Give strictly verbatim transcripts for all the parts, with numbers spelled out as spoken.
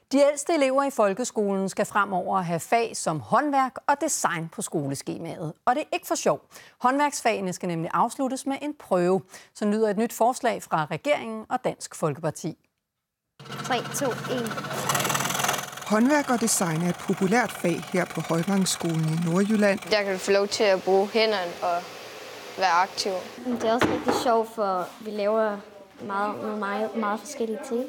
De ældste elever i folkeskolen skal fremover have fag som håndværk og design på skoleskemaet. Og det er ikke for sjov. Håndværksfagene skal nemlig afsluttes med en prøve. Så lyder et nyt forslag fra regeringen og Dansk Folkeparti. tre, to, et. Håndværk og design er et populært fag her på Højvangsskolen i Nordjylland. Der kan du få lov til at bruge hænderne og være aktiv. Det er også rigtig sjovt, for vi laver meget, meget, meget forskellige ting.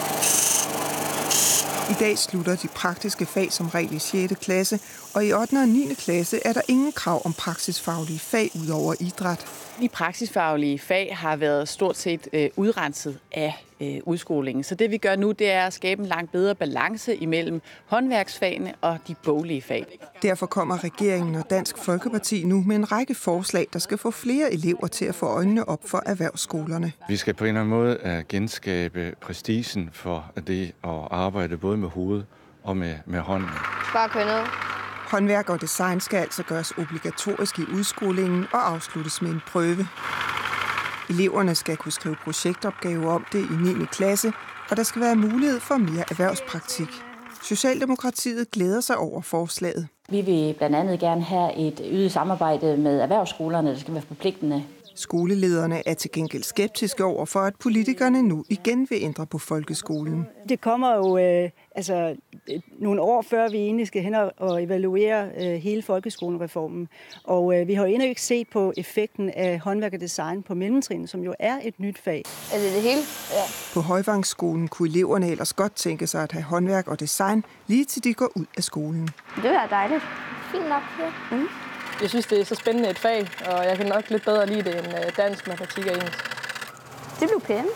I dag slutter de praktiske fag som regel i sjette klasse, og i ottende og niende klasse er der ingen krav om praksisfaglige fag ud over idræt. De praksisfaglige fag har været stort set øh, udrenset af øh, udskolingen. Så det vi gør nu, det er at skabe en langt bedre balance imellem håndværksfagene og de boglige fag. Derfor kommer regeringen og Dansk Folkeparti nu med en række forslag, der skal få flere elever til at få øjnene op for erhvervsskolerne. Vi skal på en eller anden måde genskabe prestigen for det at arbejde både med hovedet og med, med hånden. Bare køre ned. Håndværk og design skal altså gøres obligatorisk i udskolingen og afsluttes med en prøve. Eleverne skal kunne skrive projektopgave om det i niende klasse, og der skal være mulighed for mere erhvervspraktik. Socialdemokratiet glæder sig over forslaget. Vi vil blandt andet gerne have et øget samarbejde med erhvervsskolerne, der skal være forpligtende. Skolelederne er til gengæld skeptiske over for, at politikerne nu igen vil ændre på folkeskolen. Det kommer jo øh, altså, nogle år før vi egentlig skal hen og evaluere øh, hele folkeskolereformen. Og øh, vi har jo endnu ikke set på effekten af håndværk og design på mellemtrin, som jo er et nyt fag. Er det det hele? Ja. På Højvangsskolen kunne eleverne ellers godt tænke sig at have håndværk og design, lige til de går ud af skolen. Det er dejligt. Fint nok her. Mm. Jeg synes, det er så spændende et fag, og jeg kan nok lidt bedre lide det end dansk, matematik og engelsk. Det blev pænt.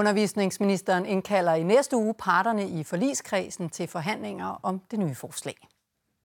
Undervisningsministeren indkalder i næste uge parterne i forligskredsen til forhandlinger om det nye forslag.